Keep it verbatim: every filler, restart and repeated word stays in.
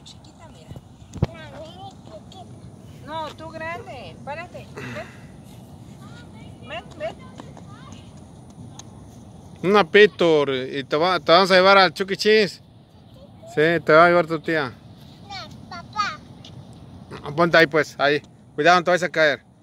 chiquita, mira. No, tú grande. Párate. Ven. Ven, ven. Una Pitur. Y te, va, te vamos a llevar al Chuck E. Cheese. Sí, te va a llevar tu tía. No, papá. Ponte ahí pues, ahí. Cuidado, no te vayas a caer.